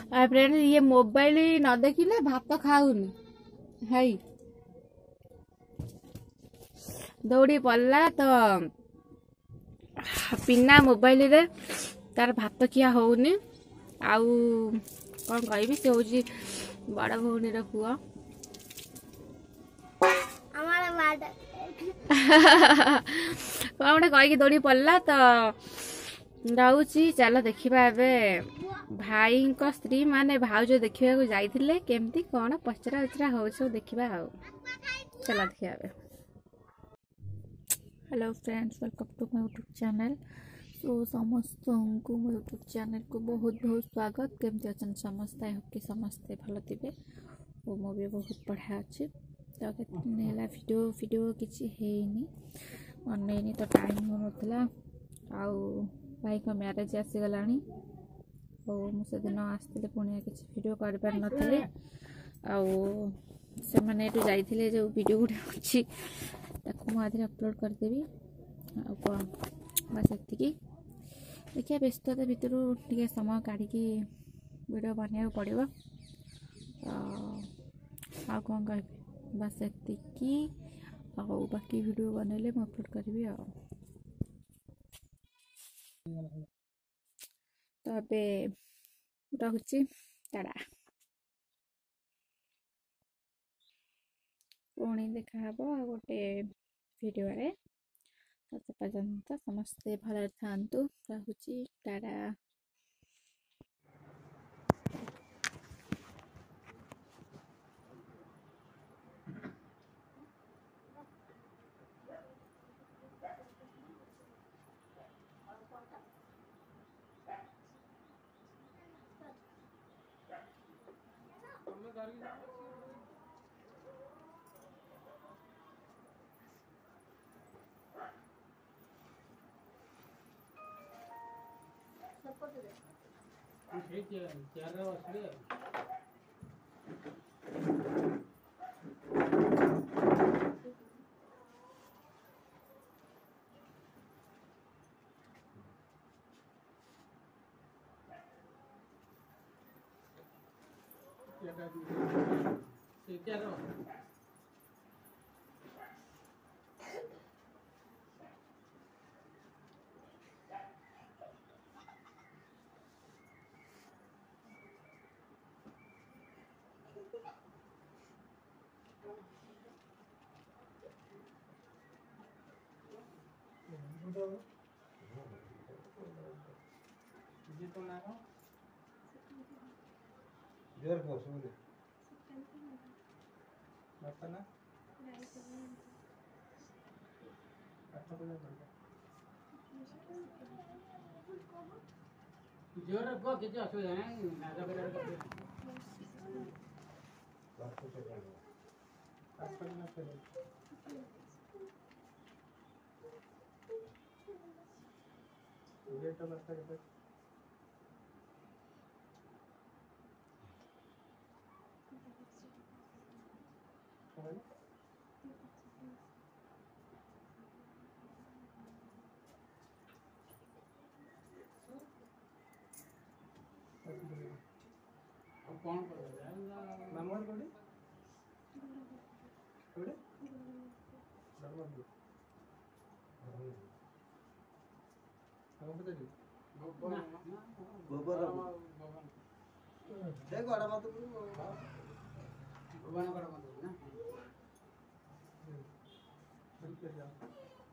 Friend ये mobile न देखिले भात खाऊनी है दौड़ी पड़ला तो बिना मोबाइल रे तार भात खिया होनी आउ कौन कहबी से हूँ बड़ भौणी पुआ कौन गोटे कहीकि दौड़ी पड़ला तो जाऊँगी चल देखा भाई स्त्री माने भाउज देखा जाइए केमती कौन पचरा उचरा हो देखा चल देखा। Hello friends welcome to my YouTube channel. So समस्त को मो यूट्यूब चैनल को बहुत बहुत स्वागत। केमती अच्छा समस्ते आई होप कि समस्ते भल थे और मो भी बहुत बढ़िया अच्छे तो है वीडियो किसी बनईनी तो टाइम हो नाला आउ भाई को मैरेज आसीगला और मुझे दिन आसते पुणी किसी वीडियो कर पार नी से मैंने जाइए जो वीडियो गुटे अच्छी मुझे अपलोड करदेवी आ कौन बस ये देखिए व्यस्तता भितर टे समय काढ़ वीडियो बनवाक पड़ो आ कौन कह बस ये बाकी वीडियो बनइले मैं अपलोड करी तो अबे रखुची टाटा पुणी देखा गोटे वीडियो रे तो पर्यंत समस्ते भले था रखुची टाटा। जोर को सुन ले मत ना जोर को किसी असुविधा नहीं नाजा कलर का बात को चेक करना पड़ेगा ये तो लगता है कौन कर रहा है नंबर कोडी कोडी नंबर दो हम बता दी गोबर देखो आड़ा मत भगवान का मत ना ठीक है